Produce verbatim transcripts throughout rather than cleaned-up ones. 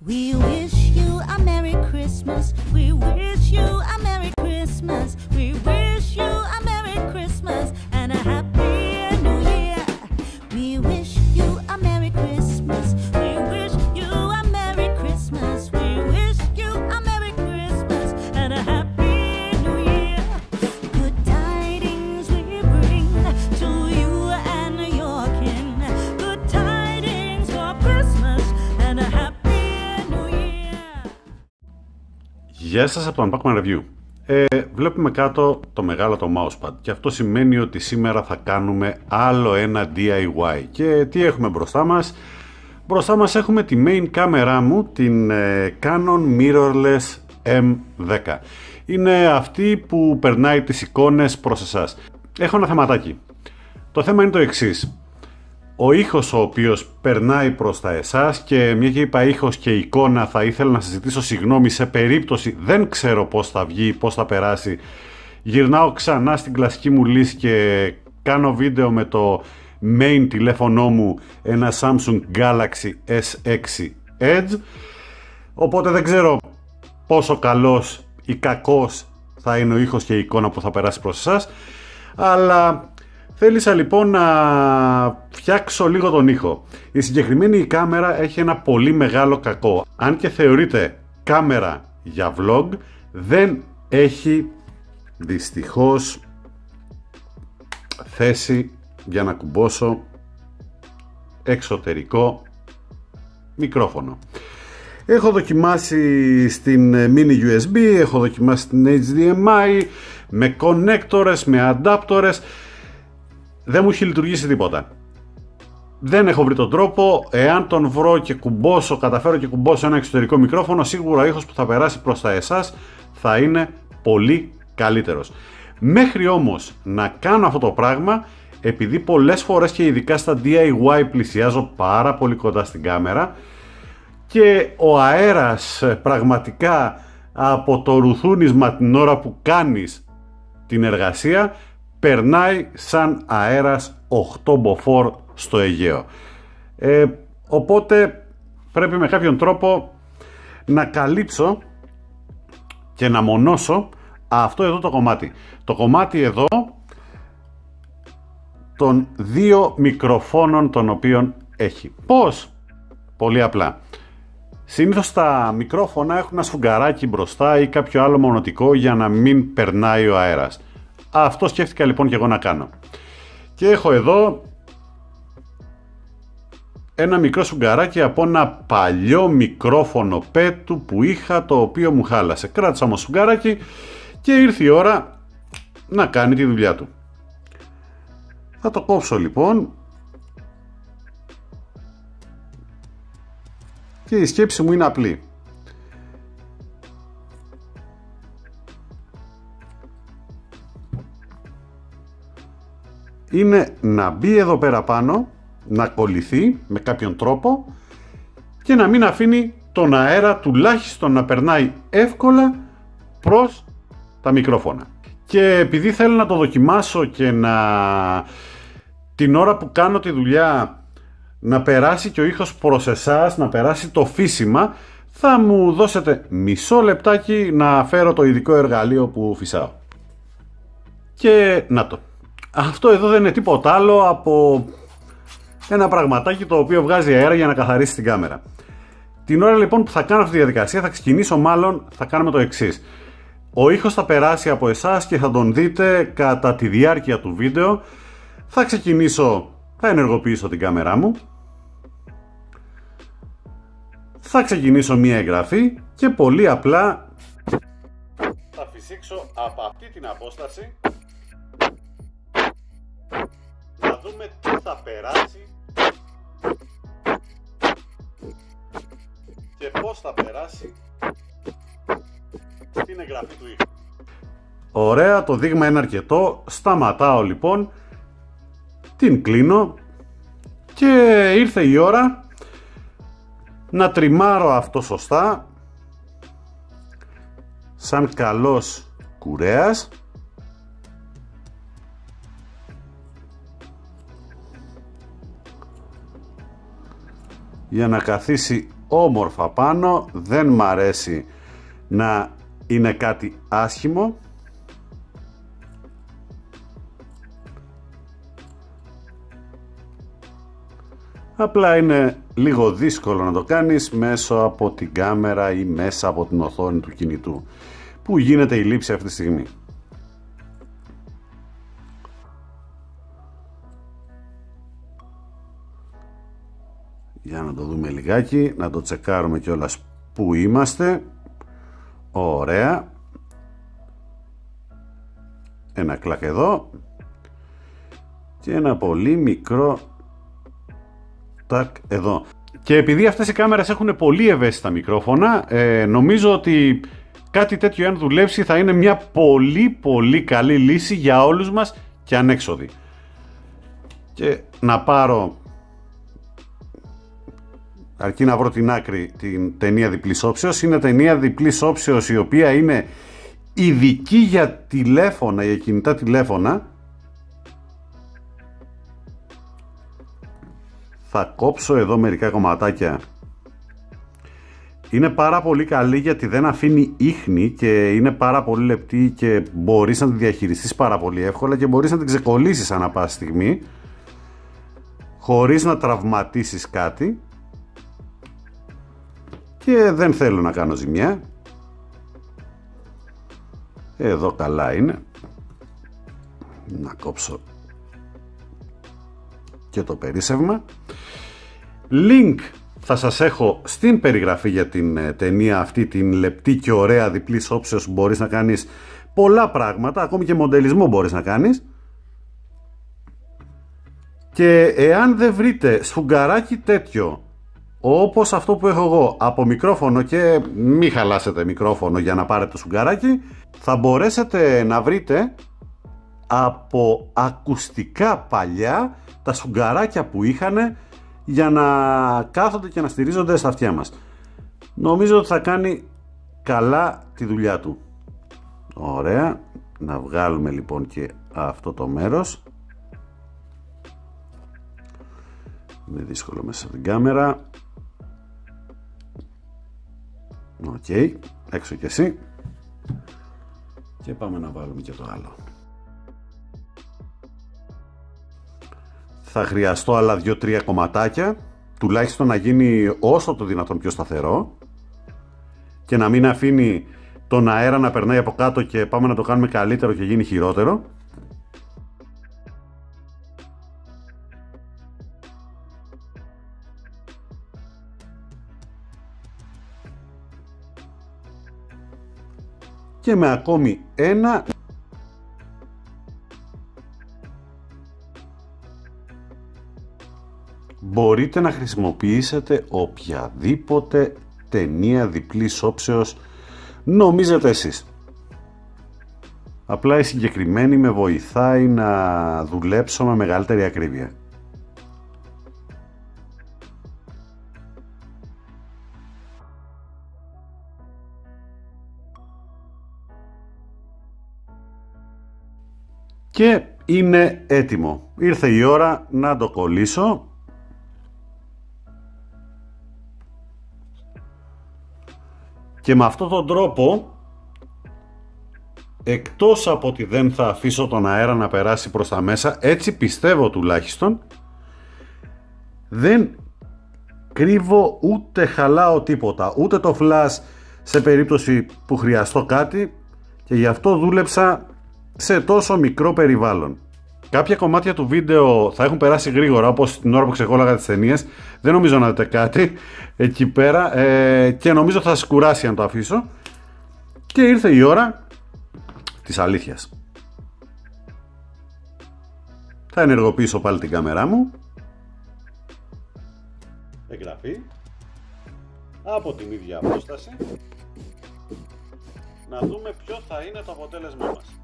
We wish you a Merry Christmas. We wish you a Merry Christmas. We wish you a Merry Christmas and a Happy New Year. We wish you a Merry Christmas. We wish you a Merry Christmas. We wish you a Merry Christmas and a Happy New Year. Good tidings we bring to you and your kin. Good tidings for Christmas and a Happy. Γεια σας από το Unpackman Review. Ε, βλέπουμε κάτω το μεγάλο το mousepad και αυτό σημαίνει ότι σήμερα θα κάνουμε άλλο ένα ντι άι γουάι. Και τι έχουμε μπροστά μας? Μπροστά μας έχουμε τη main κάμερά μου, την ε, Canon Mirrorless εμ δέκα. Είναι αυτή που περνάει τις εικόνες προς εσάς. Έχω ένα θεματάκι. Το θέμα είναι το εξής. Ο ήχος ο οποίος περνάει προς τα εσάς, και μια και είπα ήχος και εικόνα, θα ήθελα να σας ζητήσω συγγνώμη σε περίπτωση δεν ξέρω πώς θα βγει, πώς θα περάσει. Γυρνάω ξανά στην κλασική μου λύση και κάνω βίντεο με το main τηλέφωνο μου, ένα Samsung Galaxy ες έξι Edge, οπότε δεν ξέρω πόσο καλός ή κακός θα είναι ο ήχος και η εικόνα που θα περάσει προς εσάς, αλλά θέλησα λοιπόν να φτιάξω λίγο τον ήχο. Η συγκεκριμένη κάμερα έχει ένα πολύ μεγάλο κακό. Αν και θεωρείται κάμερα για vlog, δεν έχει δυστυχώς θέση για να κουμπώσω εξωτερικό μικρόφωνο. Έχω δοκιμάσει στην mini γιου ες μπι, έχω δοκιμάσει στην έιτς ντι εμ άι, με κονέκτορες, με αντάπτορες. Δεν μου έχει λειτουργήσει τίποτα. Δεν έχω βρει τον τρόπο. Εάν τον βρω και κουμπώσω, καταφέρω και κουμπώσω ένα εξωτερικό μικρόφωνο, σίγουρα ο ήχος που θα περάσει προς τα εσάς θα είναι πολύ καλύτερος. Μέχρι όμως να κάνω αυτό το πράγμα, επειδή πολλές φορές και ειδικά στα ντι άι γουάι πλησιάζω πάρα πολύ κοντά στην κάμερα και ο αέρας πραγματικά από το ρουθούνισμα την ώρα που κάνεις την εργασία περνάει σαν αέρας οκτώ μποφόρ στο Αιγαίο. Ε, οπότε πρέπει με κάποιον τρόπο να καλύψω και να μονώσω αυτό εδώ το κομμάτι. Το κομμάτι εδώ των δύο μικροφώνων των οποίων έχει. Πώς? Πολύ απλά. Συνήθως τα μικρόφωνα έχουν ένα σφουγγαράκι μπροστά ή κάποιο άλλο μονωτικό για να μην περνάει ο αέρας. Αυτό σκέφτηκα λοιπόν και εγώ να κάνω. Και έχω εδώ ένα μικρό σουγκαράκι από ένα παλιό μικρόφωνο πέτου που είχα, το οποίο μου χάλασε. Κράτησα όμως σουγκαράκι και ήρθε η ώρα να κάνει τη δουλειά του. Θα το κόψω λοιπόν και η σκέψη μου είναι απλή. Είναι να μπει εδώ πέρα πάνω, να κολληθεί με κάποιον τρόπο και να μην αφήνει τον αέρα τουλάχιστον να περνάει εύκολα προς τα μικρόφωνα. Και επειδή θέλω να το δοκιμάσω και να την ώρα που κάνω τη δουλειά να περάσει και ο ήχος προς εσάς, να περάσει το φύσιμα, θα μου δώσετε μισό λεπτάκι να φέρω το ειδικό εργαλείο που φυσάω. Και να το. Αυτό εδώ δεν είναι τίποτα άλλο από ένα πραγματάκι το οποίο βγάζει αέρα για να καθαρίσει την κάμερα. Την ώρα λοιπόν που θα κάνω αυτή τη διαδικασία, θα ξεκινήσω μάλλον, θα κάνουμε το εξής. Ο ήχος θα περάσει από εσάς και θα τον δείτε κατά τη διάρκεια του βίντεο. Θα ξεκινήσω, θα ενεργοποιήσω την κάμερά μου. Θα ξεκινήσω μία εγγραφή και πολύ απλά θα φυσήξω από αυτή την απόσταση να δούμε τι θα περάσει και πώς θα περάσει στην εγγραφή του ήχου. Ωραία, το δείγμα είναι αρκετό. Σταματάω λοιπόν, την κλείνω και ήρθε η ώρα να τριμάρω αυτό σωστά, σαν καλός κουρέας. Για να καθίσει όμορφα πάνω, δεν μ' αρέσει να είναι κάτι άσχημο. Απλά είναι λίγο δύσκολο να το κάνεις μέσω από την κάμερα ή μέσα από την οθόνη του κινητού, που γίνεται η λήψη αυτή τη στιγμή. Για να το δούμε λιγάκι, να το τσεκάρουμε κιόλας που είμαστε. Ωραία. Ένα κλακ εδώ και ένα πολύ μικρό τάκ εδώ. Και επειδή αυτές οι κάμερες έχουν πολύ ευαίσθητα μικρόφωνα, ε, νομίζω ότι κάτι τέτοιο, αν δουλέψει, θα είναι μια πολύ πολύ καλή λύση για όλους μας και ανέξοδη. Και να πάρω, αρκεί να βρω την άκρη, την ταινία διπλής όψεως. Είναι ταινία διπλής όψεως η οποία είναι ειδική για τηλέφωνα, για κινητά τηλέφωνα. Θα κόψω εδώ μερικά κομματάκια. Είναι πάρα πολύ καλή γιατί δεν αφήνει ίχνη και είναι πάρα πολύ λεπτή και μπορείς να τη διαχειριστείς πάρα πολύ εύκολα και μπορείς να την ξεκολλήσεις ανά πάση στιγμή χωρίς να τραυματίσεις κάτι. Και δεν θέλω να κάνω ζημιά. Εδώ καλά είναι. Να κόψω και το περίσσευμα. Link θα σας έχω στην περιγραφή για την ταινία αυτή, την λεπτή και ωραία διπλής όψεως, που μπορείς να κάνεις πολλά πράγματα, ακόμη και μοντελισμό μπορείς να κάνεις. Και εάν δεν βρείτε σφουγγαράκι τέτοιο όπως αυτό που έχω εγώ από μικρόφωνο, και μη χαλάσετε μικρόφωνο για να πάρετε το σφουγγαράκι, θα μπορέσετε να βρείτε από ακουστικά παλιά τα σφουγγαράκια που είχαν για να κάθονται και να στηρίζονται στα αυτιά μας. Νομίζω ότι θα κάνει καλά τη δουλειά του. Ωραία. Να βγάλουμε λοιπόν και αυτό το μέρος. Είναι δύσκολο μέσα από την κάμερα. Οκ, okay. Έξω και εσύ. Και πάμε να βάλουμε και το άλλο. Θα χρειαστώ άλλα δύο τρία κομματάκια, τουλάχιστον να γίνει όσο το δυνατόν πιο σταθερό και να μην αφήνει τον αέρα να περνάει από κάτω και πάμε να το κάνουμε καλύτερο και γίνει χειρότερο. Και με ακόμη ένα μπορείτε να χρησιμοποιήσετε οποιαδήποτε ταινία διπλής όψεως νομίζετε εσείς. Απλά η συγκεκριμένη με βοηθάει να δουλέψω με μεγαλύτερη ακρίβεια. Και είναι έτοιμο. Ήρθε η ώρα να το κολλήσω. Και με αυτόν τον τρόπο, εκτός από ότι δεν θα αφήσω τον αέρα να περάσει προς τα μέσα, έτσι πιστεύω τουλάχιστον, δεν κρύβω ούτε χαλάω τίποτα, ούτε το flash σε περίπτωση που χρειαστώ κάτι, και γι' αυτό δούλεψα σε τόσο μικρό περιβάλλον. Κάποια κομμάτια του βίντεο θα έχουν περάσει γρήγορα, όπως την ώρα που ξεκόλλαγα τις ταινίες. Δεν νομίζω να δείτε κάτι εκεί πέρα ε, και νομίζω θα σας κουράσει αν το αφήσω. Και ήρθε η ώρα της αλήθειας. Θα ενεργοποιήσω πάλι την κάμερά μου. Εγγραφή. Από την ίδια απόσταση. Να δούμε ποιο θα είναι το αποτέλεσμά μας.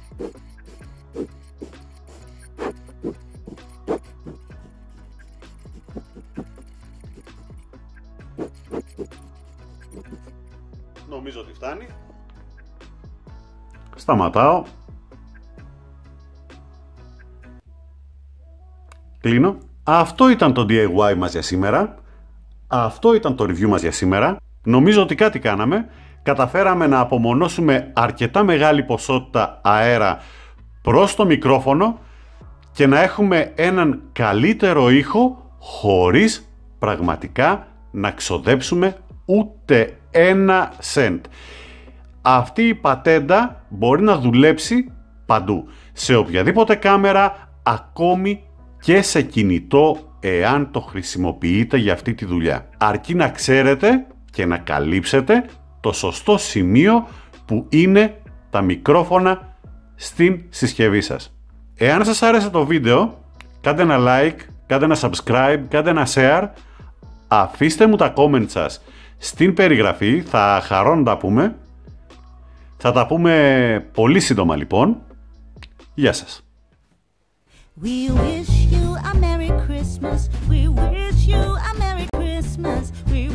Νομίζω ότι φτάνει. Σταματάω. Κλείνω. Αυτό ήταν το ντι άι γουάι μας για σήμερα. Αυτό ήταν το review μας για σήμερα. Νομίζω ότι κάτι κάναμε. Καταφέραμε να απομονώσουμε αρκετά μεγάλη ποσότητα αέρα προς το μικρόφωνο και να έχουμε έναν καλύτερο ήχο χωρίς πραγματικά να ξοδέψουμε ούτε ένα σεντ. Αυτή η πατέντα μπορεί να δουλέψει παντού, σε οποιαδήποτε κάμερα, ακόμη και σε κινητό, εάν το χρησιμοποιείτε για αυτή τη δουλειά. Αρκεί να ξέρετε και να καλύψετε το σωστό σημείο που είναι τα μικρόφωνα στην συσκευή σας. Εάν σας άρεσε το βίντεο, κάντε ένα like, κάντε ένα subscribe, κάντε ένα share, αφήστε μου τα comments σας στην περιγραφή, θα χαρώ να τα πούμε. Θα τα πούμε πολύ σύντομα λοιπόν. Γεια σας. We wish you a Merry Christmas. We wish you a Merry Christmas. We